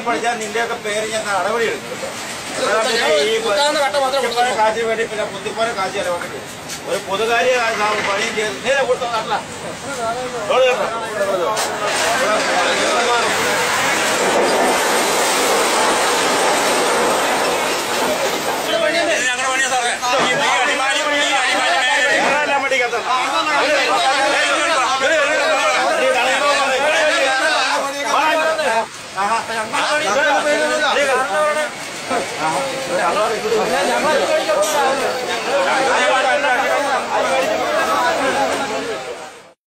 പഠിച്ചാൽ നിന്റെയൊക്കെ പേര് ഞാൻ നടപടി എടുക്കും. കാശിന് വേണ്ടി പിന്നെ കുത്തിപ്പോനെ കാശ് ചെലവാക്കി ഒരു പൊതുകാര്യ പണിയും ചെയ്ത് നേരെ കൊടുത്ത നാട്ടില ഞങ്ങളുടെ പണിയാ സാറേ. എല്ലാം പഠിക്കാത്ത ഞങ്ങൾ